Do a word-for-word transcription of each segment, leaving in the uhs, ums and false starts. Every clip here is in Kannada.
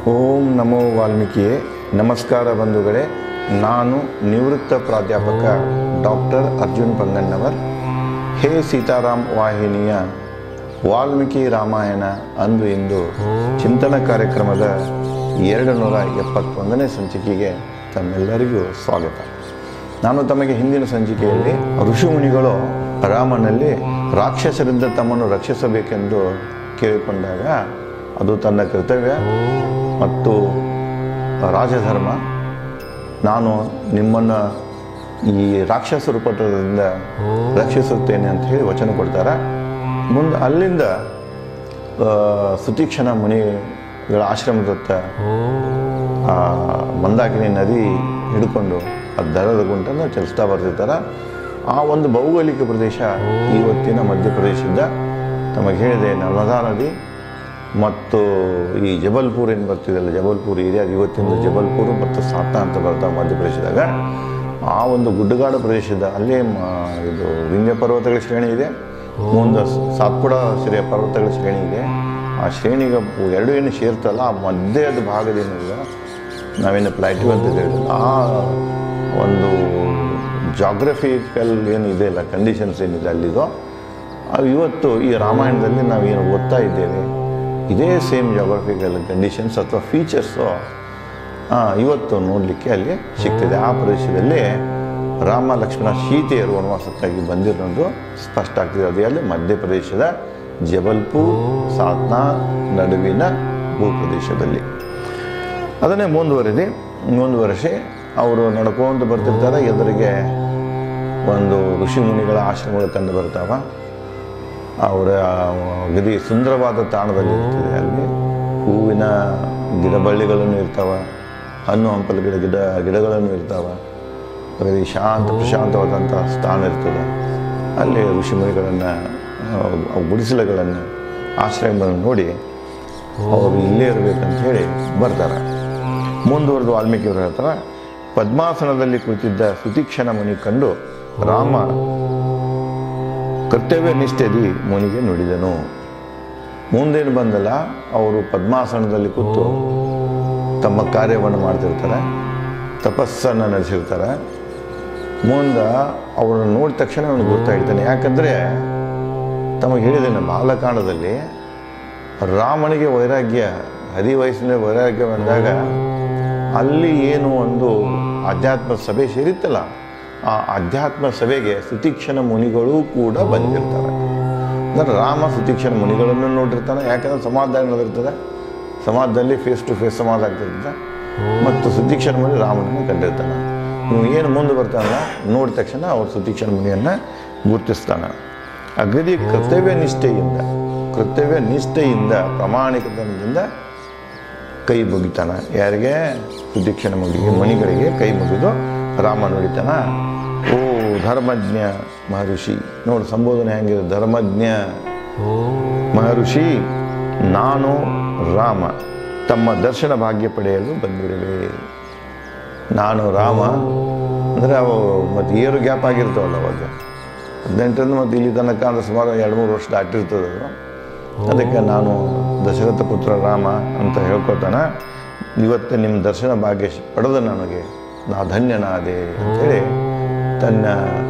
ಓಂ ನಮೋ ವಾಲ್ಮೀಕಿಯೇ. ನಮಸ್ಕಾರ ಬಂಧುಗಳೇ, ನಾನು ನಿವೃತ್ತ ಪ್ರಾಧ್ಯಾಪಕ ಡಾಕ್ಟರ್ ಅರ್ಜುನ್ ಪಂಗಣ್ಣವರ್. ಹೇ ಸೀತಾರಾಮ್ ವಾಹಿನಿಯ ವಾಲ್ಮೀಕಿ ರಾಮಾಯಣ ಅಂದು ಇಂದು ಚಿಂತನ ಕಾರ್ಯಕ್ರಮದ ಎರಡು ನೂರ ಎಪ್ಪತ್ತೊಂದನೇ ಸಂಚಿಕೆಗೆ ತಮ್ಮೆಲ್ಲರಿಗೂ ಸ್ವಾಗತ. ನಾನು ತಮಗೆ ಹಿಂದಿನ ಸಂಚಿಕೆಯಲ್ಲಿ ಋಷಿಮುನಿಗಳು ರಾಮನಲ್ಲಿ ರಾಕ್ಷಸರಿಂದ ತಮ್ಮನ್ನು ರಕ್ಷಿಸಬೇಕೆಂದು ಕೇಳಿಕೊಂಡಾಗ ಅದು ತನ್ನ ಕರ್ತವ್ಯ ಮತ್ತು ರಾಜಧರ್ಮ, ನಾನು ನಿಮ್ಮನ್ನು ಈ ರಾಕ್ಷಸ ರೂಪದಿಂದ ರಕ್ಷಿಸುತ್ತೇನೆ ಅಂತ ಹೇಳಿ ವಚನ ಕೊಡ್ತಾರೆ. ಮುಂದೆ ಅಲ್ಲಿಂದ ಸುತೀಕ್ಷಣ ಮುನಿಗಳ ಆಶ್ರಮದತ್ತ ಮಂದಾಕಿನಿ ನದಿ ಹಿಡ್ಕೊಂಡು ಆ ದರದ ಗುಂಟನ್ನು ಚಲಿಸ್ತಾ ಬರ್ತಿರ್ತಾರೆ. ಆ ಒಂದು ಭೌಗೋಳಿಕ ಪ್ರದೇಶ ಇವತ್ತಿನ ಮಧ್ಯಪ್ರದೇಶದ ತಮಗೆ ಹೇಳಿದೆ ನರ್ಮದಾ ನದಿ ಮತ್ತು ಈ ಜಬಲ್ಪುರ್ ಏನು ಬರ್ತಿದೆಯಲ್ಲ, ಜಬಲ್ಪುರ್ ಏರಿಯಾ ಇವತ್ತಿನ ಜಬಲ್ಪುರ್ ಮತ್ತು ಸಾತ್ನಾ ಅಂತ ಬರ್ತಾವೆ ಮಧ್ಯಪ್ರದೇಶದಾಗ. ಆ ಒಂದು ಗುಡ್ಡಗಾಡು ಪ್ರದೇಶದ ಅಲ್ಲೇ ಇದು ವಿಂಧ್ಯ ಪರ್ವತಗಳ ಶ್ರೇಣಿ ಇದೆ, ಮುಂದೆ ಸಾತ್ಪುಡ ಶ್ರೇ ಪರ್ವತಗಳ ಶ್ರೇಣಿ ಇದೆ. ಆ ಶ್ರೇಣಿಗೆ ಎರಡು ಏನು ಸೇರ್ತಲ್ಲ, ಆ ಮಧ್ಯದ ಭಾಗದೇನಿಲ್ಲ ನಾವೇನು ಪ್ಲಾಟ್ಯೂ ಅಂತ ಹೇಳಿದ್ರೆ ಆ ಒಂದು ಜಾಗ್ರಫಿಕಲ್ ಏನಿದೆ ಅಲ್ಲ, ಕಂಡೀಷನ್ಸ್ ಏನಿದೆ ಅಲ್ಲಿದು, ಇವತ್ತು ಈ ರಾಮಾಯಣದಲ್ಲಿ ನಾವೇನು ಓದ್ತಾ ಇದ್ದೇವೆ ಇದೇ ಸೇಮ್ ಜಾಗ್ರಫಿಕಲ್ ಕಂಡೀಷನ್ಸ್ ಅಥವಾ ಫೀಚರ್ಸು ಇವತ್ತು ನೋಡಲಿಕ್ಕೆ ಅಲ್ಲಿ ಸಿಗ್ತದೆ. ಆ ಪ್ರದೇಶದಲ್ಲಿ ರಾಮ ಲಕ್ಷ್ಮಣ ಸೀತೆಯರು ವನವಾಸಕ್ಕಾಗಿ ಬಂದಿರೋದು ಸ್ಪಷ್ಟ ಆಗ್ತದೆ. ಅದೇ ಅಲ್ಲಿ ಮಧ್ಯಪ್ರದೇಶದ ಜಬಲ್ಪುರ್ ಸಾತ್ನಾ ನಡುವಿನ ಭೂಪ್ರದೇಶದಲ್ಲಿ. ಅದನ್ನೇ ಮುಂದುವರೆದು ಮುಂದುವರೆಸಿ ಅವರು ನಡ್ಕೊಂಡು ಬರ್ತಿರ್ತಾರೆ. ಎದುರಿಗೆ ಒಂದು ಋಷಿ ಮುನಿಗಳ ಆಶ್ರಮಗಳು ಕಂಡು ಬರ್ತಾವ. ಅವರ ಗದಿ ಸುಂದರವಾದ ತಾಣದಲ್ಲಿ ಇರ್ತದೆ. ಅಲ್ಲಿ ಹೂವಿನ ಗಿಡಬಳ್ಳಿಗಳನ್ನು ಇರ್ತಾವೆ, ಹಣ್ಣು ಹಂಪಲು ಗಿಡ ಗಿಡ ಗಿಡಗಳನ್ನು ಇರ್ತಾವೆ. ಗದಿ ಶಾಂತ ಪ್ರಶಾಂತವಾದಂಥ ಸ್ಥಾನ ಇರ್ತದೆ. ಅಲ್ಲಿ ಋಷಿ ಮುನಿಗಳನ್ನು ಗುಡಿಸಲುಗಳನ್ನು ಆಶ್ರಯಗಳನ್ನು ನೋಡಿ ಅವರು ಇಲ್ಲೇ ಇರಬೇಕಂತ ಹೇಳಿ ಬರ್ತಾರೆ. ಮುಂದುವರೆದು ವಾಲ್ಮೀಕಿಯವರು ಹೇಳ್ತಾರೆ, ಪದ್ಮಾಸನದಲ್ಲಿ ಕುಳಿತಿದ್ದ ಸುತೀಕ್ಷಣ ಮುನಿ ಕಂಡು ರಾಮ ಕರ್ತವ್ಯ ನಿಷ್ಠೆದಿ ಮುನಿಗೆ ನುಡಿದನು. ಮುಂದೇನು ಬಂದಲ್ಲ, ಅವರು ಪದ್ಮಾಸನದಲ್ಲಿ ಕೂತು ತಮ್ಮ ಕಾರ್ಯವನ್ನು ಮಾಡ್ತಿರ್ತಾರೆ, ತಪಸ್ಸನ್ನು ನಡೆಸಿರ್ತಾರೆ. ಮುಂದೆ ಅವರನ್ನು ನೋಡಿದ ತಕ್ಷಣ ಅವನು ಗುರ್ತಾಗಿರ್ತಾನೆ. ಯಾಕಂದರೆ ತಮಗೆ ಹೇಳಿದ್ದೇನೆ, ಬಾಲಕಾಂಡದಲ್ಲಿ ರಾಮನಿಗೆ ವೈರಾಗ್ಯ ಹದಿ ವಯಸ್ಸಿನ ವೈರಾಗ್ಯ ಬಂದಾಗ ಅಲ್ಲಿ ಏನು ಒಂದು ಆಧ್ಯಾತ್ಮ ಸಭೆ ಸೇರಿತ್ತಲ್ಲ, ಆ ಆಧ್ಯಾತ್ಮ ಸಭೆಗೆ ಸುತೀಕ್ಷಣ ಮುನಿಗಳು ಕೂಡ ಬಂದಿರ್ತಾರೆ. ಅಂದರೆ ರಾಮ ಸುತೀಕ್ಷಣ ಮುನಿಗಳನ್ನು ನೋಡಿರ್ತಾನೆ. ಯಾಕಂದರೆ ಸಮಾಧಾನ ನಡೆದಿರ್ತದೆ, ಸಮಾಜದಲ್ಲಿ ಫೇಸ್ ಟು ಫೇಸ್ ಸಮಾಧ ಆಗ್ತಿರ್ತದೆ. ಮತ್ತು ಸುತೀಕ್ಷಣ ಮುನಿ ರಾಮನನ್ನು ಕಂಡಿರ್ತಾನೆ. ನೀವು ಏನು ಮುಂದೆ ಬರ್ತಾನಲ್ಲ, ನೋಡಿದ ತಕ್ಷಣ ಅವ್ರು ಸುತೀಕ್ಷಣ ಮುನಿಯನ್ನು ಗುರುತಿಸ್ತಾನೆ. ಅಗದಿ ಕರ್ತವ್ಯ ನಿಷ್ಠೆಯಿಂದ ಕರ್ತವ್ಯ ನಿಷ್ಠೆಯಿಂದ ಪ್ರಾಮಾಣಿಕತನದಿಂದ ಕೈ ಮುಗಿತಾನೆ. ಯಾರಿಗೆ? ಸುತೀಕ್ಷಣ ಮುನಿಗೆ ಮುನಿಗಳಿಗೆ ಕೈ ಮುಗಿದು ರಾಮ ನುಡಿತಾನ. ಓ ಧರ್ಮಜ್ಞ ಮಹರ್ಷಿ, ನೋಡಿ ಸಂಬೋಧನೆ ಹೆಂಗಿದೆ. ಧರ್ಮಜ್ಞ ಮಹರ್ಷಿ, ನಾನು ರಾಮ ತಮ್ಮ ದರ್ಶನ ಭಾಗ್ಯ ಪಡೆಯಲು ಬಂದಿರುವೆ. ನಾನು ರಾಮ ಅಂದರೆ ಅವು ಮತ್ತು ಏರು ಗ್ಯಾಪ್ ಆಗಿರ್ತಾವಲ್ಲ, ಅವಾಗ ಹದಿನೆಂಟರಿಂದ ಮತ್ತು ಇಲ್ಲಿ ತನಕ ಅಂದರೆ ಸುಮಾರು ಎರಡು ಮೂರು ವರ್ಷ ದಾಟಿರ್ತದೆ. ಅದಕ್ಕೆ ನಾನು ದಶರಥ ಪುತ್ರ ರಾಮ ಅಂತ ಹೇಳ್ಕೊತಾನೆ. ಇವತ್ತು ನಿಮ್ಮ ದರ್ಶನ ಭಾಗ್ಯ ಪಡೆದ ನನಗೆ ನಾ ಧನ್ಯನಾದೆ ಅಂಥೇಳಿ ತನ್ನ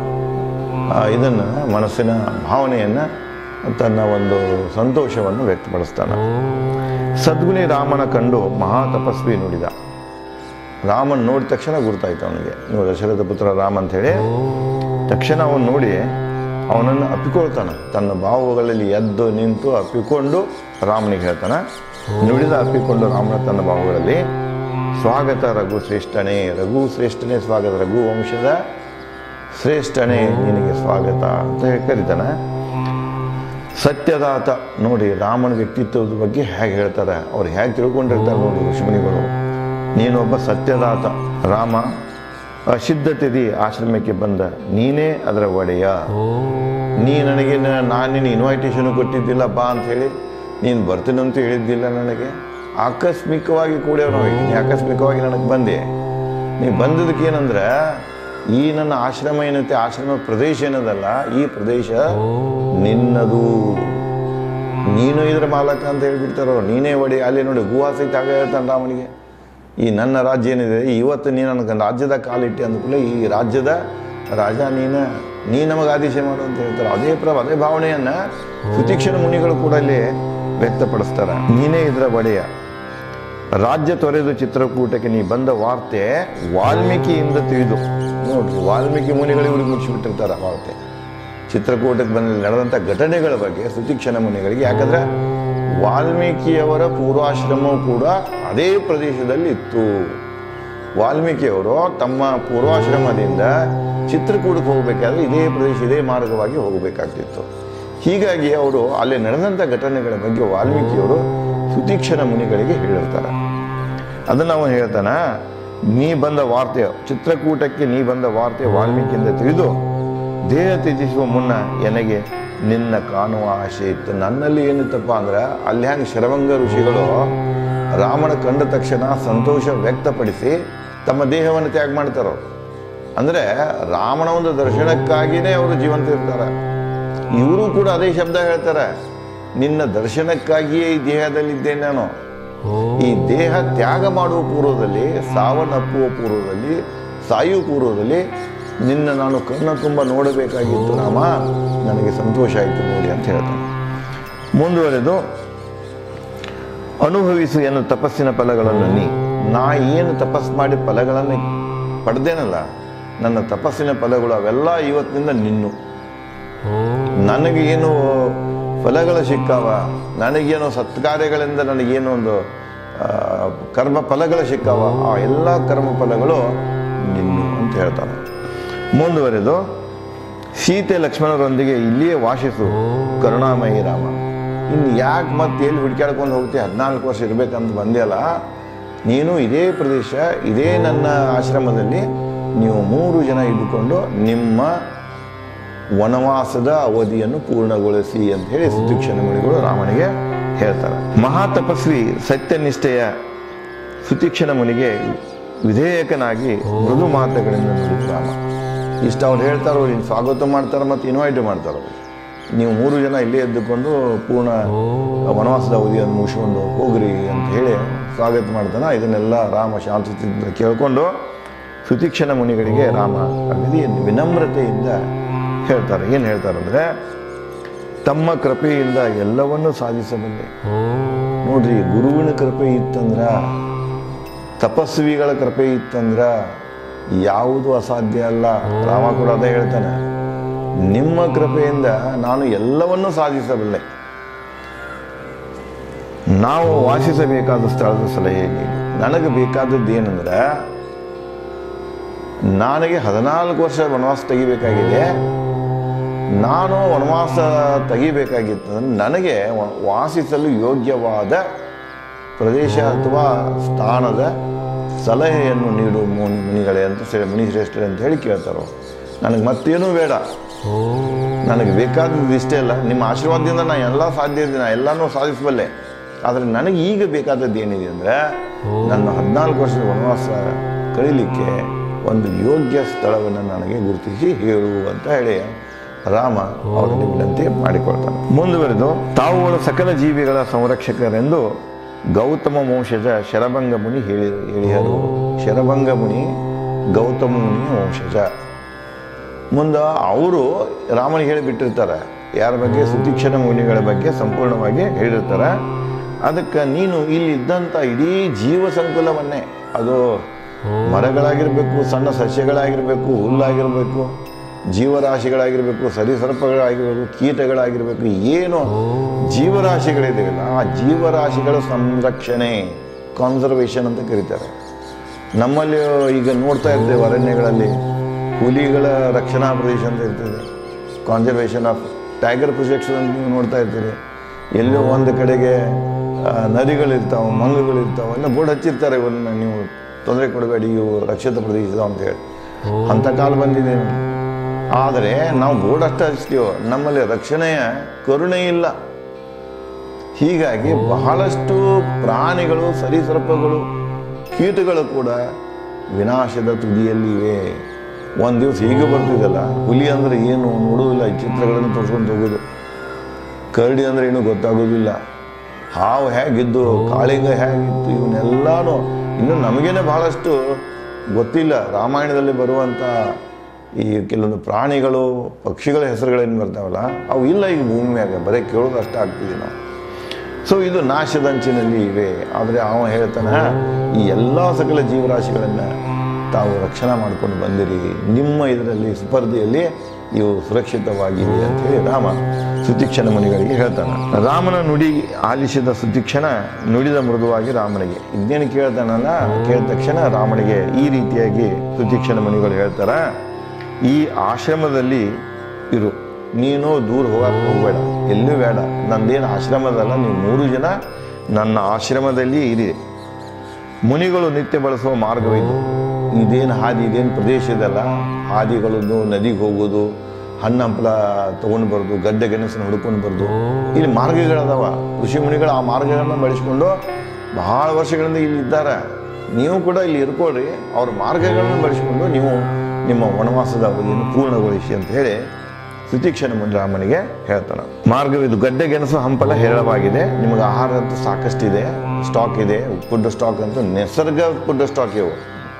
ಇದನ್ನು ಮನಸ್ಸಿನ ಭಾವನೆಯನ್ನು ತನ್ನ ಒಂದು ಸಂತೋಷವನ್ನು ವ್ಯಕ್ತಪಡಿಸ್ತಾನೆ. ಸದ್ಗುಣಿ ರಾಮನ ಕಂಡು ಮಹಾ ತಪಸ್ವಿ ನುಡಿದ. ರಾಮನ ನೋಡಿದ ತಕ್ಷಣ ಗುರ್ತಾಯ್ತು ಅವನಿಗೆ, ನೀವು ದಶರಥ ಪುತ್ರ ರಾಮ ಅಂಥೇಳಿ. ತಕ್ಷಣ ಅವನು ನೋಡಿ ಅವನನ್ನು ಅಪ್ಪಿಕೊಳ್ತಾನೆ. ತನ್ನ ಭಾವಗಳಲ್ಲಿ ಎದ್ದು ನಿಂತು ಅಪ್ಪಿಕೊಂಡು ರಾಮನಿಗೆ ಹೇಳ್ತಾನೆ. ನುಡಿದ ಅಪ್ಪಿಕೊಂಡು ರಾಮನ ತನ್ನ ಭಾವಗಳಲ್ಲಿ, ಸ್ವಾಗತ ರಘು ಶ್ರೇಷ್ಠನೇ, ರಘು ಶ್ರೇಷ್ಠನೇ ಸ್ವಾಗತ, ರಘು ವಂಶದ ಶ್ರೇಷ್ಠನೇ ನಿನಗೆ ಸ್ವಾಗತ ಅಂತ ಹೇಳಿ ಕರೀತಾನೆ. ಸತ್ಯದಾತ, ನೋಡಿ ರಾಮನ ವ್ಯಕ್ತಿತ್ವದ ಬಗ್ಗೆ ಹೇಗೆ ಹೇಳ್ತಾರೆ, ಅವ್ರು ಹೇಗೆ ತಿಳ್ಕೊಂಡಿರ್ತಾರೆ ನೋಡಿ ಋಷಿಮುನಿಗಳು. ನೀನೊಬ್ಬ ಸತ್ಯದಾತ. ರಾಮ ಅಸಿದ್ಧತೆದಿ ಆಶ್ರಮಕ್ಕೆ ಬಂದ, ನೀನೇ ಅದರ ಒಡೆಯ. ನೀ ನನಗೆ ನಾನು ನಿನ್ನ ಇನ್ವೈಟೇಷನ್ ಕೊಟ್ಟಿದ್ದಿಲ್ಲ ಬಾ ಅಂಥೇಳಿ, ನೀನು ಬರ್ತೀನಂತ ಹೇಳಿದ್ದಿಲ್ಲ ನನಗೆ. ಆಕಸ್ಮಿಕವಾಗಿ ಕೂಡ ನಾವು ನೀ ಆಕಸ್ಮಿಕವಾಗಿ ನನಗೆ ಬಂದೆ. ನೀ ಬಂದದಕ್ಕೆ ಏನಂದ್ರೆ, ಈ ನನ್ನ ಆಶ್ರಮ ಏನೈತೆ, ಆಶ್ರಮ ಪ್ರದೇಶ ಏನದಲ್ಲ, ಈ ಪ್ರದೇಶ ನಿನ್ನದು. ನೀನು ಇದ್ರ ಮಾಲಕ ಅಂತ ಹೇಳ್ಬಿಡ್ತಾರೋ, ನೀನೇ ಒಡಿ. ಅಲ್ಲಿ ನೋಡಿ ಗುವಾಸೈತ ಆಗ ಹೇಳ್ತಾನೆ ರಾಮನಿಗೆ, ಈ ನನ್ನ ರಾಜ್ಯ ಏನಿದೆ ಇವತ್ತು ನೀನು ನನಗೆ ರಾಜ್ಯದ ಕಾಲಿಟ್ಟೆ ಅಂದ್ಕೂಡಲೇ ಈ ರಾಜ್ಯದ ರಾಜ ನೀನ, ನೀ ನಮಗೆ ಆದೇಶ ಮಾಡು ಅಂತ ಹೇಳ್ತಾರೆ. ಅದೇ ಪ್ರ ಅದೇ ಭಾವನೆಯನ್ನು ಸುತೀಕ್ಷಣ ಮುನಿಗಳು ಕೂಡ ಇಲ್ಲಿ ವ್ಯಕ್ತಪಡಿಸ್ತಾರೆ. ನೀನೇ ಇದರ ಒಡೆಯ, ರಾಜ್ಯ ತೊರೆದು ಚಿತ್ರಕೂಟಕ್ಕೆ ನೀ ಬಂದ ವಾರ್ತೆ ವಾಲ್ಮೀಕಿಯಿಂದ ತಿಳಿದು. ನೋಡ್ರಿ, ವಾಲ್ಮೀಕಿ ಮುನಿಗಳು ಇವ್ರಿಗೆ ಮುಗಿಸಿಬಿಟ್ಟಿರ್ತಾರೆ ವಾರ್ತೆ. ಚಿತ್ರಕೂಟಕ್ಕೆ ಬಂದ ನಡೆದಂಥ ಘಟನೆಗಳ ಬಗ್ಗೆ ಸುತೀಕ್ಷಣ ಮುನಿಗಳಿಗೆ, ಯಾಕಂದರೆ ವಾಲ್ಮೀಕಿಯವರ ಪೂರ್ವಾಶ್ರಮವು ಕೂಡ ಅದೇ ಪ್ರದೇಶದಲ್ಲಿ ಇತ್ತು. ವಾಲ್ಮೀಕಿಯವರು ತಮ್ಮ ಪೂರ್ವಾಶ್ರಮದಿಂದ ಚಿತ್ರಕೂಟಕ್ಕೆ ಹೋಗಬೇಕಾದ್ರೆ ಇದೇ ಪ್ರದೇಶ ಇದೇ ಮಾರ್ಗವಾಗಿ ಹೋಗಬೇಕಾಗ್ತಿತ್ತು. ಹೀಗಾಗಿ ಅವರು ಅಲ್ಲಿ ನಡೆದಂಥ ಘಟನೆಗಳ ಬಗ್ಗೆ ವಾಲ್ಮೀಕಿಯವರು ಸುತೀಕ್ಷಣ ಮುನಿಗಳಿಗೆ ಹೇಳಿರ್ತಾರೆ. ಅದನ್ನು ಅವನು ಹೇಳ್ತಾನೆ, ನೀ ಬಂದ ವಾರ್ತೆ ಚಿತ್ರಕೂಟಕ್ಕೆ ನೀ ಬಂದ ವಾರ್ತೆ ವಾಲ್ಮೀಕಿಯಿಂದ ತಿಳಿದು ದೇಹ ತ್ಯಜಿಸುವ ಮುನ್ನ ನನಗೆ ನಿನ್ನ ಕಾಣುವ ಆಸೆ ಇತ್ತು. ನನ್ನಲ್ಲಿ ಏನಿತ್ತಪ್ಪ ಅಂದ್ರೆ, ಅಲ್ಲಿ ಹ್ಯಾಂಗೆ ಶರಭಂಗ ಋಷಿಗಳು ರಾಮನ ಕಂಡ ತಕ್ಷಣ ಸಂತೋಷ ವ್ಯಕ್ತಪಡಿಸಿ ತಮ್ಮ ದೇಹವನ್ನು ತ್ಯಾಗ ಮಾಡ್ತಾರೋ, ಅಂದರೆ ರಾಮನ ಒಂದು ದರ್ಶನಕ್ಕಾಗಿಯೇ ಅವರು ಜೀವಂತ ಇರ್ತಾರೆ. ಇವರು ಕೂಡ ಅದೇ ಶಬ್ದ ಹೇಳ್ತಾರೆ, ನಿನ್ನ ದರ್ಶನಕ್ಕಾಗಿಯೇ ಈ ದೇಹದಲ್ಲಿದ್ದೇನೆ ನಾನು. ಈ ದೇಹ ತ್ಯಾಗ ಮಾಡುವ ಪೂರ್ವದಲ್ಲಿ, ಸಾವನ್ನಪ್ಪುವ ಪೂರ್ವದಲ್ಲಿ, ಸಾಯುವ ಪೂರ್ವದಲ್ಲಿ ನಿನ್ನ ನಾನು ಕಣ್ಣ ತುಂಬ ನೋಡಬೇಕಾಗಿತ್ತು ರಾಮ, ನನಗೆ ಸಂತೋಷ ಆಯಿತು ನೋಡಿ ಅಂತ ಹೇಳ್ತಾನೆ. ಮುಂದುವರೆದು, ಅನುಭವಿಸು ಎನ್ನ ತಪಸ್ಸಿನ ಫಲಗಳನ್ನು ನೀ. ನಾ ಏನು ತಪಸ್ ಮಾಡಿ ಫಲಗಳನ್ನು ಪಡೆದೇನಲ್ಲ, ನನ್ನ ತಪಸ್ಸಿನ ಫಲಗಳು ಅವೆಲ್ಲ ಇವತ್ತಿನಿಂದ ನಿನ್ನು. ನನಗೆ ಏನು ಫಲಗಳು ಸಿಕ್ಕಾವ, ನನಗೇನು ಸತ್ಕಾರ್ಯಗಳಿಂದ ನನಗೇನು ಒಂದು ಕರ್ಮ ಫಲಗಳು ಸಿಕ್ಕಾವ, ಆ ಎಲ್ಲ ಕರ್ಮ ಫಲಗಳು ನಿನ್ನು ಅಂತ ಹೇಳ್ತಾನೆ. ಮುಂದುವರೆದು, ಸೀತೆ ಲಕ್ಷ್ಮಣರೊಂದಿಗೆ ಇಲ್ಲಿಯೇ ವಾಸಿಸು ಕರುಣಾಮಯಿ ರಾಮ. ಇನ್ನು ಯಾಕೆ ಮತ್ತೆ ಎಲ್ಲಿ ಹುಡುಕಾಡ್ಕೊಂಡು ಹೋಗ್ತೀವಿ, ಹದಿನಾಲ್ಕು ವರ್ಷ ಇರಬೇಕಂತ ಬಂದೆ ಅಲ್ಲ, ನೀನು ಇದೇ ಪ್ರದೇಶ ಇದೇ ನನ್ನ ಆಶ್ರಮದಲ್ಲಿ ನೀವು ಮೂರು ಜನ ಇದ್ದುಕೊಂಡು ನಿಮ್ಮ ವನವಾಸದ ಅವಧಿಯನ್ನು ಪೂರ್ಣಗೊಳಿಸಿ ಅಂತ ಹೇಳಿ ಸುತೀಕ್ಷಣ ಮುನಿಗಳು ರಾಮನಿಗೆ ಹೇಳ್ತಾರೆ. ಮಹಾತಪಸ್ವಿ ಸತ್ಯನಿಷ್ಠೆಯ ಸುತೀಕ್ಷಣ ಮುನಿಗೆ ವಿಧೇಯಕನಾಗಿ ಮೃದು ಮಾತುಗಳಿಂದ ನುಡಿದ ರಾಮ. ಇಷ್ಟು ಅವ್ರು ಹೇಳ್ತಾರೋ, ನೀನು ಸ್ವಾಗತ ಮಾಡ್ತಾರೆ ಮತ್ತು ಇನ್ವೈಟ್ ಮಾಡ್ತಾರೆ. ನೀವು ಮೂರು ಜನ ಇಲ್ಲೇ ಎದ್ದುಕೊಂಡು ಪೂರ್ಣ ವನವಾಸದ ಅವಧಿಯನ್ನು ಮುಗಿಸ್ಕೊಂಡು ಹೋಗ್ರಿ ಅಂತ ಹೇಳಿ ಸ್ವಾಗತ ಮಾಡ್ತಾನೆ. ಇದನ್ನೆಲ್ಲ ರಾಮ ಶಾಂತತೆಯಿಂದ ಕೇಳಿಕೊಂಡು ಸುತೀಕ್ಷಣ ಮುನಿಗಳಿಗೆ ರಾಮ ಅಗದಿ ವಿನಮ್ರತೆಯಿಂದ ಹೇಳ್ತಾರೆ. ಏನು ಹೇಳ್ತಾರೆ ಅಂದರೆ, ತಮ್ಮ ಕೃಪೆಯಿಂದ ಎಲ್ಲವನ್ನೂ ಸಾಧಿಸಬಲ್ಲೆ. ನೋಡ್ರಿ, ಗುರುವಿನ ಕೃಪೆ ಇತ್ತಂದ್ರ, ತಪಸ್ವಿಗಳ ಕೃಪೆ ಇತ್ತಂದ್ರ ಯಾವುದು ಅಸಾಧ್ಯ ಅಲ್ಲ. ರಾಮ ಕೂಡ ಅದೇ ಹೇಳ್ತಾನೆ, ನಿಮ್ಮ ಕೃಪೆಯಿಂದ ನಾನು ಎಲ್ಲವನ್ನೂ ಸಾಧಿಸಬಲ್ಲೆ. ನಾವು ವಾಸಿಸಬೇಕಾದ ಸ್ಥಳದ ಸಲಹೆ ನೀಡಿ. ನನಗೆ ಬೇಕಾದದ್ದು ಏನಂದ್ರೆ, ನನಗೆ ಹದಿನಾಲ್ಕು ವರ್ಷ ವನವಾಸ ತೆಗಿಬೇಕಾಗಿದೆ. ನಾನು ವನವಾಸ ತೆಗಿಬೇಕಾಗಿತ್ತು, ನನಗೆ ವಾಸಿಸಲು ಯೋಗ್ಯವಾದ ಪ್ರದೇಶ ಅಥವಾ ಸ್ಥಾನದ ಸಲಹೆಯನ್ನು ನೀಡು ಮುನಿ ಮುನಿಗಳೇ ಅಂತ ಮುನಿ ಶ್ರೇಷ್ಠರೇ ಅಂತ ಹೇಳಿ ಕೇಳ್ತಾರೋ. ನನಗೆ ಮತ್ತೇನೂ ಬೇಡ, ನನಗೆ ಬೇಕಾದದ್ದು ಇಷ್ಟೇ ಅಲ್ಲ, ನಿಮ್ಮ ಆಶೀರ್ವಾದದಿಂದ ನಾನು ಎಲ್ಲ ಸಾಧ್ಯ ಇದ್ದೀನಿ, ನಾನು ಎಲ್ಲನೂ ಸಾಧಿಸಬಲ್ಲೆ. ಆದರೆ ನನಗೆ ಈಗ ಬೇಕಾದದ್ದು ಏನಿದೆ ಅಂದರೆ, ನನ್ನ ಹದಿನಾಲ್ಕು ವರ್ಷದ ವನವಾಸ ಕಳೀಲಿಕ್ಕೆ ಒಂದು ಯೋಗ್ಯ ಸ್ಥಳವನ್ನು ನನಗೆ ಗುರುತಿಸಿ ಹೇಳು ಅಂತ ಹೇಳಿ ರಾಮ ಅವರಲ್ಲಿ ವಿನಂತಿ ಮಾಡಿಕೊಳ್ತಾನೆ. ಮುಂದುವರೆದು, ತಾವುಗಳು ಸಕಲ ಜೀವಿಗಳ ಸಂರಕ್ಷಕರೆಂದು ಗೌತಮ ವಂಶಜ ಶರಭಂಗ ಮುನಿ ಹೇಳಿ ಹೇಳಿದರು. ಶರಭಂಗ ಮುನಿ ಗೌತಮ ಮುನಿಯ ವಂಶಜ. ಮುಂದೆ ಅವರು ರಾಮನಿಗೆ ಹೇಳಿಬಿಟ್ಟಿರ್ತಾರೆ, ಯಾರ ಬಗ್ಗೆ? ಸುತೀಕ್ಷಣ ಮುನಿಗಳ ಬಗ್ಗೆ ಸಂಪೂರ್ಣವಾಗಿ ಹೇಳಿರ್ತಾರೆ. ಅದಕ್ಕೆ ನೀನು ಇಲ್ಲಿದ್ದಂಥ ಇಡೀ ಜೀವ ಸಂಕುಲವನ್ನೇ, ಅದು ಮರಗಳಾಗಿರಬೇಕು, ಸಣ್ಣ ಸಸ್ಯಗಳಾಗಿರಬೇಕು, ಹುಲ್ಲಾಗಿರಬೇಕು, ಜೀವರಾಶಿಗಳಾಗಿರಬೇಕು, ಸರಿಸರ್ಪಗಳಾಗಿರಬೇಕು, ಕೀಟಗಳಾಗಿರಬೇಕು, ಏನು ಜೀವರಾಶಿಗಳಿದೆಯಲ್ಲ ಆ ಜೀವರಾಶಿಗಳ ಸಂರಕ್ಷಣೆ, ಕಾನ್ಸರ್ವೇಷನ್ ಅಂತ ಕರೀತಾರೆ. ನಮ್ಮಲ್ಲಿ ಈಗ ನೋಡ್ತಾ ಇರ್ತೇವೆ ಅರಣ್ಯಗಳಲ್ಲಿ ಹುಲಿಗಳ ರಕ್ಷಣಾ ಪ್ರದೇಶ ಅಂತ ಇರ್ತದೆ, ಕಾನ್ಸರ್ವೇಷನ್ ಆಫ್ ಟೈಗರ್ ಪ್ರೊಜೆಕ್ಟ್ಸ್ ಅಂತ ನೀವು ನೋಡ್ತಾ ಇರ್ತೀರಿ. ಎಲ್ಲೋ ಒಂದು ಕಡೆಗೆ ನದಿಗಳಿರ್ತಾವೆ, ಮಂಗಗಳಿರ್ತಾವೆ, ಎಲ್ಲ ಬೋರ್ಡ್ ಹಚ್ಚಿರ್ತಾರೆ, ಇವನ್ನ ನೀವು ತೊಂದರೆ ಕೊಡಬೇಡಿ, ಇವು ರಕ್ಷಿತ ಪ್ರದೇಶದ ಅಂತೇಳಿ. ಅಂಥ ಕಾಲ ಬಂದಿದೆ. ಆದರೆ ನಾವು ಬೋರ್ಡ್ ಅಷ್ಟು ಹಚ್ತೀವೋ, ನಮ್ಮಲ್ಲಿ ರಕ್ಷಣೆಯ ಕರುಣೆ ಇಲ್ಲ. ಹೀಗಾಗಿ ಬಹಳಷ್ಟು ಪ್ರಾಣಿಗಳು, ಸರೀಸೃಪಗಳು, ಕೀಟಗಳು ಕೂಡ ವಿನಾಶದ ತುದಿಯಲ್ಲಿವೆ. ಒಂದು ದಿವಸ ಹೀಗೆ ಬರ್ತಿದ್ದಲ್ಲ, ಹುಲಿ ಅಂದರೆ ಏನು ನೋಡೋದಿಲ್ಲ, ಈ ಚಿತ್ರಗಳನ್ನು ತೋರಿಸ್ಕೊಂಡು ಹೋಗೋದು, ಕರಡಿ ಅಂದರೆ ಏನೂ ಗೊತ್ತಾಗೋದಿಲ್ಲ. ಹಾವು ಹೇಗಿದ್ದು, ಕಾಳಿಂಗ ಹೇಗಿತ್ತು, ಇವನ್ನೆಲ್ಲನೂ ಇನ್ನೂ ನಮಗೇನೆ ಬಹಳಷ್ಟು ಗೊತ್ತಿಲ್ಲ. ರಾಮಾಯಣದಲ್ಲಿ ಬರುವಂಥ ಈ ಕೆಲವೊಂದು ಪ್ರಾಣಿಗಳು, ಪಕ್ಷಿಗಳ ಹೆಸರುಗಳೇನು ಬರ್ತಾವಲ್ಲ, ಅವು ಇಲ್ಲ ಈಗ ಭೂಮಿ ಮ್ಯಾಗ, ಬರೀ ಕೇಳೋದು ಅಷ್ಟೇ ಆಗ್ತೀವಿ ನಾವು. ಸೊ ಇದು ನಾಶದಂಚಿನಲ್ಲಿ ಇವೆ. ಆದರೆ ಅವ ಹೇಳ್ತಾನೆ, ಈ ಎಲ್ಲ ಸಕಲ ಜೀವರಾಶಿಗಳನ್ನು ತಾವು ರಕ್ಷಣೆ ಮಾಡ್ಕೊಂಡು ಬಂದಿರಿ, ನಿಮ್ಮ ಇದರಲ್ಲಿ ಸ್ಪರ್ಧೆಯಲ್ಲಿ ಇವು ಸುರಕ್ಷಿತವಾಗಿವೆ ಅಂಥೇಳಿ ರಾಮ ಸುತೀಕ್ಷಣ ಮುನಿಗಳಿಗೆ ಹೇಳ್ತಾನೆ. ರಾಮನ ನುಡಿ ಆಲಿಸಿದ ಸುತೀಕ್ಷಣ ನುಡಿದ ಮೃದುವಾಗಿ ರಾಮನಿಗೆ. ಇದೇನು ಕೇಳ್ತಾನಲ್ಲ, ಕೇಳಿದ ತಕ್ಷಣ ರಾಮನಿಗೆ ಈ ರೀತಿಯಾಗಿ ಸುತೀಕ್ಷಣ ಮುನಿಗಳು ಹೇಳ್ತಾರ, ಈ ಆಶ್ರಮದಲ್ಲಿ ಇರು, ನೀನು ದೂರ ಹೋಗಕ್ಕೆ ಹೋಗಬೇಡ, ಎಲ್ಲೂ ಬೇಡ. ನಂದೇನು ಆಶ್ರಮದಲ್ಲ, ನೀವು ಮೂರು ಜನ ನನ್ನ ಆಶ್ರಮದಲ್ಲಿ ಇರಿ. ಮುನಿಗಳು ನಿತ್ಯ ಬಳಸುವ ಮಾರ್ಗವಿದು. ಇದೇನು ಹಾದಿ, ಇದೇನು ಪ್ರದೇಶ ಇದೆಲ್ಲ, ಹಾದಿಗಳದ್ದು, ನದಿಗೆ ಹೋಗೋದು, ಹಣ್ಣು ಹಂಪಲ ತೊಗೊಂಡು ಬರೋದು, ಗಡ್ಡೆ ಗೆಣಸನ್ನು ಹುಡ್ಕೊಂಡು ಬರೋದು, ಇಲ್ಲಿ ಮಾರ್ಗಗಳದಾವ. ಋಷಿ ಮುನಿಗಳು ಆ ಮಾರ್ಗಗಳನ್ನ ಬಳಸ್ಕೊಂಡು ಬಹಳ ವರ್ಷಗಳಿಂದ ಇಲ್ಲಿ ಇದ್ದಾರೆ. ನೀವು ಕೂಡ ಇಲ್ಲಿ ಇರ್ಕೊಳ್ರಿ, ಅವ್ರ ಮಾರ್ಗಗಳನ್ನು ಬಳಸಿಕೊಂಡು ನೀವು ನಿಮ್ಮ ವನವಾಸದ ಅವಧಿಯನ್ನು ಪೂರ್ಣಗೊಳಿಸಿ ಅಂತ ಹೇಳಿ ಸುತೀಕ್ಷಣ ಮುನಿ ರಾಮನಿಗೆ ಹೇಳ್ತಾನೆ. ಮಾರ್ಗವಿದು, ಗಡ್ಡೆ ಗೆಣಸು ಹಂಪಲ ಹೇರಳವಾಗಿದೆ, ನಿಮಗೆ ಆಹಾರ ಅಂತೂ ಸಾಕಷ್ಟಿದೆ, ಸ್ಟಾಕ್ ಇದೆ. ಫುಡ್ ಸ್ಟಾಕ್ ಅಂತೂ ನಿಸರ್ಗ ಫುಡ್ ಸ್ಟಾಕ್ ಇವು,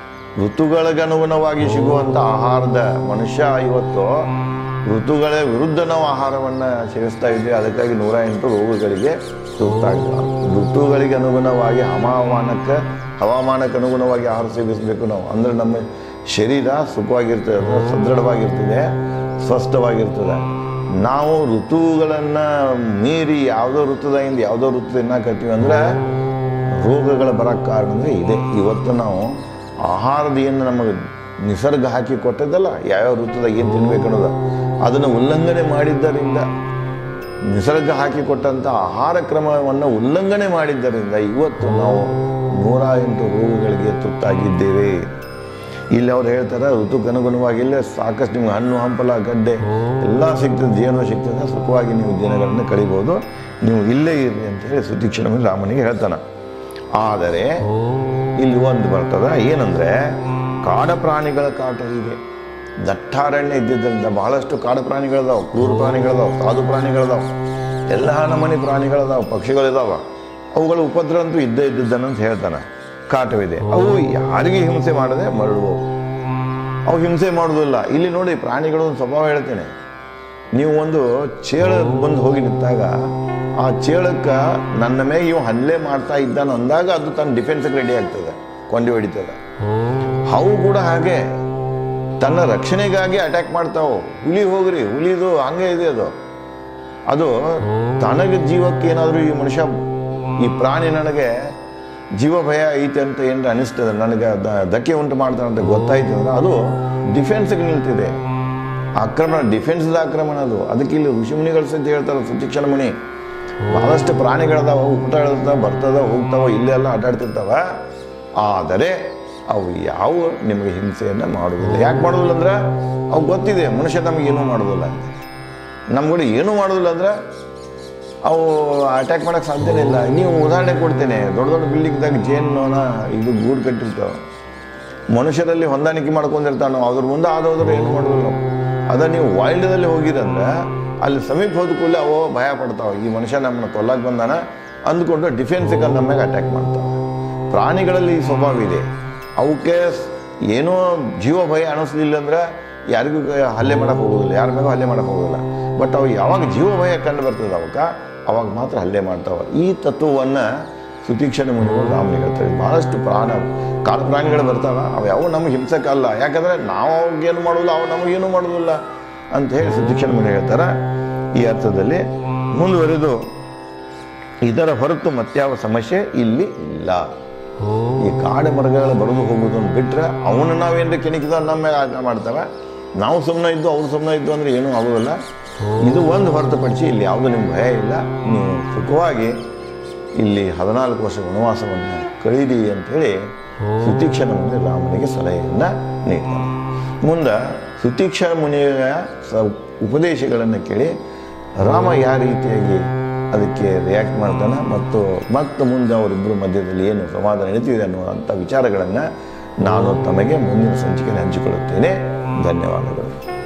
ಋತುಗಳಿಗನುಗುಣವಾಗಿ ಸಿಗುವಂಥ ಆಹಾರದ. ಮನುಷ್ಯ ಇವತ್ತು ಋತುಗಳ ವಿರುದ್ಧ ನಾವು ಆಹಾರವನ್ನು ಸೇವಿಸ್ತಾ ಇದ್ವಿ, ಅದಕ್ಕಾಗಿ ನೂರ ಎಂಟು ರೋಗಗಳಿಗೆ ತುತ್ತಾಗ್ತದೆ. ಋತುಗಳಿಗೆ ಅನುಗುಣವಾಗಿ ಹವಾಮಾನಕ್ಕೆ ಹವಾಮಾನಕ್ಕೆ ಅನುಗುಣವಾಗಿ ಆಹಾರ ಸೇವಿಸಬೇಕು ನಾವು. ಅಂದರೆ ನಮ್ಮ ಶರೀರ ಸುಖವಾಗಿರ್ತದೆ, ಸದೃಢವಾಗಿರ್ತದೆ, ಸ್ವಸ್ಥವಾಗಿರ್ತದೆ. ನಾವು ಋತುಗಳನ್ನು ಮೀರಿ ಯಾವುದೋ ಋತುದಿಂದ ಯಾವುದೋ ಋತು ತಿನ್ನಕತ್ತೀವಿ ಅಂದರೆ ರೋಗಗಳ ಬರೋಕ್ಕೆ ಕಾರಣ ಅಂದರೆ ಇದೆ. ಇವತ್ತು ನಾವು ಆಹಾರದ ಏನು ನಮಗೆ ನಿಸರ್ಗ ಹಾಕಿ ಕೊಟ್ಟದಲ್ಲ, ಯಾವ್ಯಾವ ಋತುದಾಗ ಏನು ತಿನ್ಬೇಕು ಅನ್ನೋದು, ಅದನ್ನು ಉಲ್ಲಂಘನೆ ಮಾಡಿದ್ದರಿಂದ, ನಿಸರ್ಗ ಹಾಕಿ ಕೊಟ್ಟಂಥ ಆಹಾರ ಕ್ರಮವನ್ನು ಉಲ್ಲಂಘನೆ ಮಾಡಿದ್ದರಿಂದ ಇವತ್ತು ನಾವು ನೂರ ಎಂಟು ರೋಗಗಳಿಗೆ ತುತ್ತಾಗಿದ್ದೇವೆ. ಇಲ್ಲಿ ಅವ್ರು ಹೇಳ್ತಾರೆ, ಋತುಕ್ಕನುಗುಣವಾಗಿ ಇಲ್ಲೇ ಸಾಕಷ್ಟು ನಿಮ್ಗೆ ಹಣ್ಣು ಹಂಪಲ ಗಡ್ಡೆ ಎಲ್ಲ ಸಿಗ್ತದೆ, ಜೀವನ ಸಿಗ್ತದೆ, ಸುಖವಾಗಿ ನೀವು ದಿನಗಳನ್ನು ಕಳಿಬೋದು, ನೀವು ಇಲ್ಲೇ ಇರ್ರಿ ಅಂತೇಳಿ ಸುತೀಕ್ಷಣ ರಾಮನಿಗೆ ಹೇಳ್ತಾನೆ. ಆದರೆ ಇಲ್ಲಿ ಒಂದು ಬರ್ತದೆ, ಏನಂದರೆ ಕಾಡ ಪ್ರಾಣಿಗಳ ಕಾಟ ಇದೆ. ದಟ್ಟಾರಣ್ಯ ಇದ್ದಿದ್ದರಿಂದ ಬಹಳಷ್ಟು ಕಾಡು ಪ್ರಾಣಿಗಳದಾವೆ, ಕ್ರೂರ ಪ್ರಾಣಿಗಳದಾವೆ, ಸಾಧು ಪ್ರಾಣಿಗಳದಾವೆ, ಎಲ್ಲ ನಮೂನಿ ಪ್ರಾಣಿಗಳದಾವೆ, ಪಕ್ಷಿಗಳಿದಾವೆ. ಅವುಗಳ ಉಪದ್ರ ಅಂತೂ ಇದ್ದೇ ಇದ್ದಿದ್ದನಂತ ಹೇಳ್ತಾನೆ. ಕಾಟವಿದೆ, ಅವು ಯಾರಿಗೆ ಹಿಂಸೆ ಮಾಡದೆ ಮರಳುವವು, ಅವು ಹಿಂಸೆ ಮಾಡೋದಿಲ್ಲ. ಇಲ್ಲಿ ನೋಡಿ ಪ್ರಾಣಿಗಳು ಒಂದು ಸ್ವಭಾವ ಹೇಳ್ತೇನೆ. ನೀವು ಒಂದು ಚೇಳ ಬಂದು ಹೋಗಿ ನಿಂತಾಗ ಆ ಚೇಳಕ್ಕೆ ನನ್ನ ಮೇಲೆ ಇವು ಹಲ್ಲೆ ಮಾಡ್ತಾ ಇದ್ದಾನ ಅಂದಾಗ ಅದು ತನ್ನ ಡಿಫೆನ್ಸ್ಗೆ ರೆಡಿ ಆಗ್ತದೆ, ಕೊಂಡಿ ಹೊಡಿತದೆ. ಅವು ಕೂಡ ಹಾಗೆ ತನ್ನ ರಕ್ಷಣೆಗಾಗಿ ಅಟ್ಯಾಕ್ ಮಾಡ್ತಾವೆ. ಹುಲಿ ಹೋಗ್ರಿ, ಹುಲಿದು ಹಂಗೆ ಇದೆ, ಅದು ಅದು ತನಗೆ ಜೀವಕ್ಕೆ ಏನಾದರೂ ಈ ಮನುಷ್ಯ ಈ ಪ್ರಾಣಿ ನನಗೆ ಜೀವ ಭಯ ಐತೆ ಅಂತ ಏನಾರ ಅನಿಸ್ತದೆ, ನನಗೆ ಧಕ್ಕೆ ಉಂಟು ಮಾಡ್ತಾನೆ ಅಂತ ಗೊತ್ತಾಯ್ತು ಅಂದ್ರೆ ಅದು ಡಿಫೆನ್ಸ್ಗೆ ನಿಲ್ತಿದೆ. ಆಕ್ರಮಣ, ಡಿಫೆನ್ಸ್ದ ಆಕ್ರಮಣ ಅದು. ಅದಕ್ಕೆ ಇಲ್ಲಿ ಋಷಿಮುನಿಗಳು ಸಹಿತ ಹೇಳ್ತಾರೆ, ಸುತೀಕ್ಷಣ ಮುನಿ, ಬಹಳಷ್ಟು ಪ್ರಾಣಿಗಳದಾವ, ಊಟ ಹೇಳ್ತಾವ, ಬರ್ತದ, ಹೋಗ್ತಾವ, ಇಲ್ಲೆಲ್ಲ ಆಟಾಡ್ತಿರ್ತಾವ. ಆದರೆ ಅವು ಯಾವ ನಿಮಗೆ ಹಿಂಸೆಯನ್ನು ಮಾಡೋದಿಲ್ಲ. ಯಾಕೆ ಮಾಡೋದಿಲ್ಲ ಅಂದ್ರೆ ಅವು ಗೊತ್ತಿದೆ, ಮನುಷ್ಯ ನಮಗೇನೂ ಮಾಡೋದಿಲ್ಲ ಅಂತ. ನಮ್ಗೂಡ ಏನೂ ಮಾಡೋದಿಲ್ಲ ಅಂದ್ರೆ ಅವು ಅಟ್ಯಾಕ್ ಮಾಡೋಕ್ಕೆ ಸಾಧ್ಯನೇ ಇಲ್ಲ. ನೀವು ಉದಾಹರಣೆ ಕೊಡ್ತೇನೆ, ದೊಡ್ಡ ದೊಡ್ಡ ಬಿಲ್ಡಿಂಗ್ದಾಗ ಜೇನ್ನೋನ ಇದು ಗೂಡು ಕಟ್ಟಿರ್ತಾವೆ, ಮನುಷ್ಯರಲ್ಲಿ ಹೊಂದಾಣಿಕೆ ಮಾಡ್ಕೊಂಡಿರ್ತಾವೆ. ನಾವು ಅದ್ರ ಮುಂದೆ ಆದೋದ್ರೆ ಏನು ಮಾಡೋದಿಲ್ಲ ನಾವು. ಅದ ನೀವು ವೈಲ್ಡ್ದಲ್ಲಿ ಹೋಗಿರಂದ್ರೆ ಅಲ್ಲಿ ಸಮೀಪ ಹೋದ ಕೂಡಲೇ ಅವು ಭಯ ಪಡ್ತಾವೆ, ಈ ಮನುಷ್ಯ ನಮ್ಮನ್ನ ಕೊಲ್ಲಕ್ಕೆ ಬಂದಾನ ಅಂದ್ಕೊಂಡು ಡಿಫೆನ್ಸಿಗೆ ನಮ್ಮ ಮ್ಯಾಗ ಅಟ್ಯಾಕ್ ಮಾಡ್ತಾವೆ. ಪ್ರಾಣಿಗಳಲ್ಲಿ ಈ ಸ್ವಭಾವ ಇದೆ. ಅವಕ್ಕೆ ಏನೋ ಜೀವ ಭಯ ಅನ್ನಿಸ್ಲಿಲ್ಲ ಅಂದ್ರೆ ಯಾರಿಗೂ ಹಲ್ಲೆ ಮಾಡೋಕ್ಕೆ ಹೋಗೋದಿಲ್ಲ, ಯಾರ ಮ್ಯಾಗೂ ಹಲ್ಲೆ ಮಾಡೋಕ್ಕೆ ಹೋಗೋದಿಲ್ಲ. ಬಟ್ ಅವು ಯಾವಾಗ ಜೀವ ಭಯ ಕಂಡು ಬರ್ತದೆ ಅವಕ್ಕೆ, ಅವಾಗ ಮಾತ್ರ ಹಲ್ಲೆ ಮಾಡ್ತಾವೆ. ಈ ತತ್ವವನ್ನು ಸುತೀಕ್ಷಣ ಮುನಿಗಳು ರಾಮನಿಗೆ ಹೇಳ್ತಾರೆ. ಭಾಳಷ್ಟು ಪ್ರಾಣ ಕಾಡು ಪ್ರಾಣಿಗಳು ಬರ್ತಾವೆ, ಅವು ಯಾವ ನಮಗೆ ಹಿಂಸಕ್ಕಲ್ಲ, ಯಾಕಂದರೆ ನಾವು ಅವ್ರಿಗೇನು ಮಾಡೋದಿಲ್ಲ, ಅವು ನಮಗೇನು ಮಾಡೋದಿಲ್ಲ ಅಂತ ಹೇಳಿ ಸುತೀಕ್ಷಣ ಮುನಿ ಹೇಳ್ತಾರೆ. ಈ ಅರ್ಥದಲ್ಲಿ ಮುಂದುವರೆದು ಇದರ ಹೊರತು ಮತ್ಯಾವ ಸಮಸ್ಯೆ ಇಲ್ಲಿ ಇಲ್ಲ. ಈ ಕಾಡು ಮರಗಳ ಬರೋದು ಹೋಗೋದನ್ನು ಬಿಟ್ಟರೆ ಅವನು ನಾವೇನು ಕೆಣಕಿದ ನಮ್ಮ ಮೇಲೆ ಆಟ ಮಾಡ್ತೇವೆ. ನಾವು ಸುಮ್ಮನೆ ಇದ್ದು ಅವ್ರು ಸುಮ್ಮನೆ ಇದ್ದು ಅಂದರೆ ಏನೂ ಆಗೋದಿಲ್ಲ. ಇದು ಒಂದು ಹೊರತುಪಡಿಸಿ ಇಲ್ಲಿ ಯಾವುದೂ ನಿಮ್ಗೆ ಭಯ ಇಲ್ಲ, ನೀವು ಸುಖವಾಗಿ ಇಲ್ಲಿ ಹದಿನಾಲ್ಕು ವರ್ಷ ವನವಾಸವನ್ನು ಕಳೀರಿ ಅಂಥೇಳಿ ಸುತೀಕ್ಷಣ ಮುನಿ ರಾಮನಿಗೆ ಸಲಹೆಯನ್ನು ನೀಡ್ತಾನೆ. ಮುಂದೆ ಸುತೀಕ್ಷಣ ಮುನಿಯ ಸ ಉಪದೇಶಗಳನ್ನು ಕೇಳಿ ರಾಮ ಯಾವ ರೀತಿಯಾಗಿ ಅದಕ್ಕೆ ರಿಯಾಕ್ಟ್ ಮಾಡ್ತಾನೆ ಮತ್ತು ಮತ್ತು ಮುಂದೆ ಅವರಿಬ್ಬರ ಮಧ್ಯದಲ್ಲಿ ಏನು ಸಂವಾದ ನಡೀತಿದೆ ಅನ್ನುವಂಥ ವಿಚಾರಗಳನ್ನು ನಾನು ತಮಗೆ ಮುಂದಿನ ಸಂಚಿಕೆಯಲ್ಲಿ ಹಂಚಿಕೊಳ್ಳುತ್ತೇನೆ. ಧನ್ಯವಾದಗಳು.